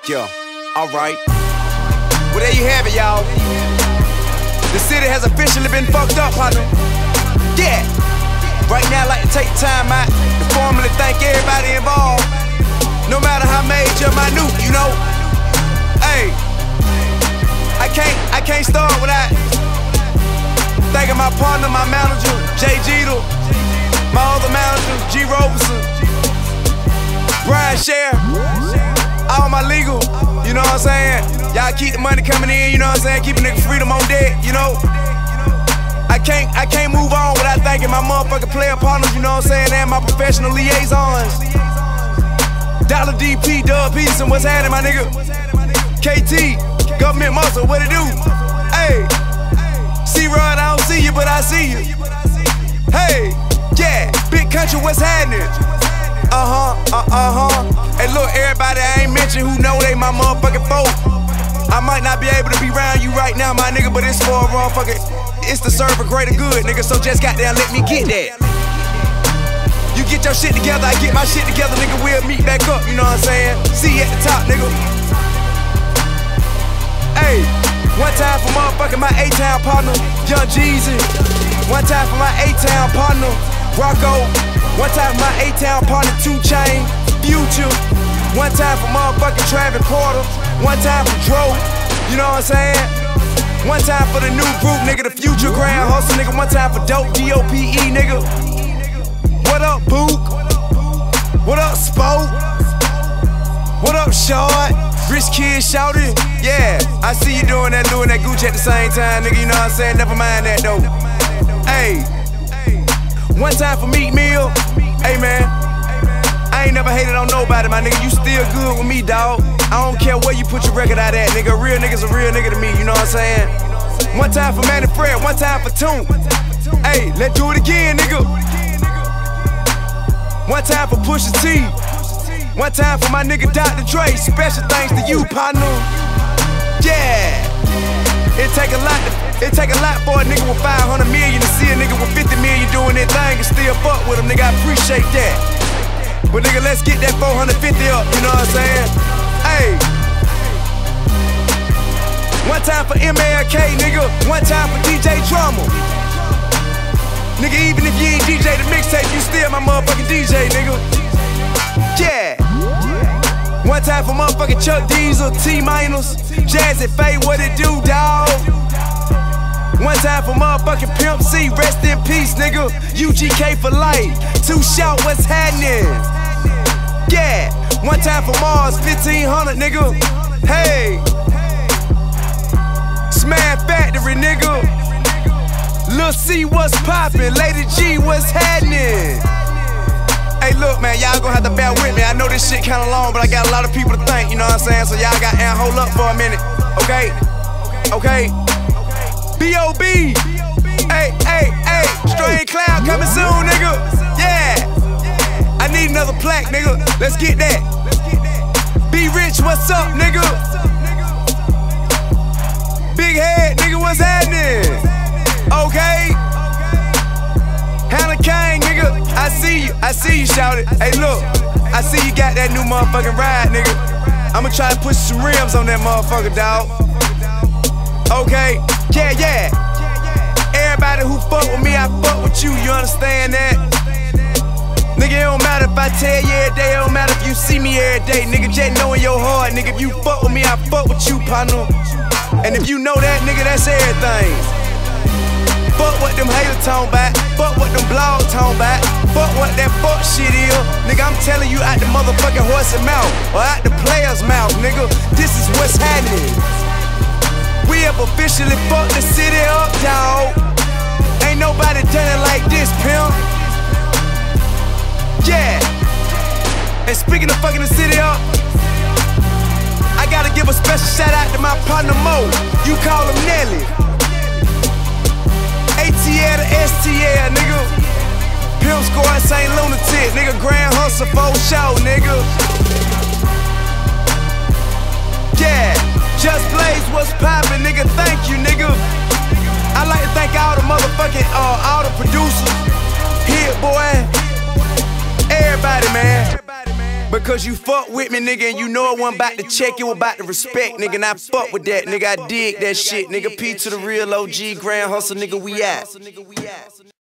Yeah, alright. Well, there you have it, y'all. The city has officially been fucked up, partner. Yeah. Right now, I'd like to take time out to formally thank everybody involved. No matter how major or minute, you know. Hey, I can't start without thanking my partner, my manager, Jay Jeter, my other manager, G. Roberson, Brian Sher, all my legal, you know what I'm saying? Y'all keep the money coming in, you know what I'm saying? Keep a nigga freedom on deck, you know? I can't move on without thanking my motherfucking player partners, you know what I'm saying? And my professional liaisons. Dollar DP, Doug Peterson, what's happening, my nigga? KT, Government Muscle, what it do? Hey, C-Rod, I don't see you, but I see you. Hey, yeah, Big Country, what's happening? Hey, look, everybody I ain't mentioned who know they my motherfucking folk. I might not be able to be around you right now, my nigga, but it's for a motherfucking, it's to serve a greater good, nigga, so just goddamn let me get that. You get your shit together, I get my shit together, nigga, we'll meet back up, you know what I'm saying? See you at the top, nigga. Hey, one time for motherfucking my A-Town partner, Young Jeezy. One time for my A-Town partner, Rocco. One time for my A-Town partner, 2 Chainz, Future. One time for motherfucking Travis Porter. One time for Dro, you know what I'm saying? One time for the new group, nigga, the Future Grand Hustle, nigga. One time for Dope, D-O-P-E, nigga. What up, Book? What up, Spoke? What up, Short? Rich Kid shouted, yeah. I see you doing that Gucci at the same time, nigga, you know what I'm saying? Never mind that, though. Hey, one time for Meek Mill. Hey, man, I ain't never hated on nobody, my nigga. You still good with me, dawg. I don't care where you put your record out at, nigga. A real nigga's a real nigga to me, you know what I'm saying? One time for Manny Fred, one time for Toon. Hey, let's do it again, nigga. One time for Pusha T. One time for my nigga Dr. Dre. Special thanks to you, partner. Yeah. It take a lot for a nigga with 500 million to see a nigga with 50 million doing that thing and still fuck with him, nigga. I appreciate that. But nigga, let's get that 450 up, you know what I'm saying? Hey. One time for MLK, nigga. One time for DJ Drummer. Nigga, even if you ain't DJ the mixtape, you still my motherfucking DJ, nigga. Yeah. One time for motherfucking Chuck Diesel, T-Minus, Jazzy Faye, what it do, dawg? One time for motherfucking Pimp C, rest in peace, nigga. UGK for life. Too Short, what's happening? Yeah. One time for Mars, 1500, nigga. Hey. Smash Factory, nigga. Lil C, what's poppin'? Lady G, what's happening? Hey, look, man, y'all gonna have to bear with me. I know this shit kinda long, but I got a lot of people to thank, you know what I'm saying? So y'all got to hold up for a minute, okay? Okay? B.O.B. Hey, Strange Cloud coming soon, nigga. Yeah. I need another plaque, nigga. Let's get that. Be Rich, what's up, nigga? Big Head, nigga, what's happening? Okay. Hannah Kane, nigga, I see you, shout it. Hey, look, I see you got that new motherfucking ride, nigga. I'ma try to push some rims on that motherfucker, dawg. Okay, yeah. Everybody who fuck with me, I fuck with you, you understand that? Nigga, it don't matter if I tell you every day, it don't matter if you see me every day. Nigga, just know in your heart, nigga, if you fuck with me, I fuck with you, partner. And if you know that, nigga, that's everything. Fuck what them haters talking about. Fuck what them blogs talking about. Fuck what that fuck shit is. Nigga, I'm telling you out the motherfucking horse's mouth or out the player's mouth, nigga. This is what's happening. We have officially fucked the city up, dawg. Ain't nobody done it like this, pimp. Yeah. And speaking of fucking the city up, I gotta give a special shout out to my partner Mo. You call him Nelly. ATL to STL, nigga. Pimp Squad, St. Lunatic, nigga. Grand Hustle, for show, nigga. Yeah, Just Blaze, what's poppin', nigga? Thank you, nigga. I'd like to thank all the motherfucking, all the producers. Hit Boy. Everybody, man. Because you fuck with me, nigga, and you know I wasn't about to check, you about to respect, nigga, and I fuck with that, nigga, I dig that shit, nigga. P to the real OG, Grand Hustle, nigga, we out.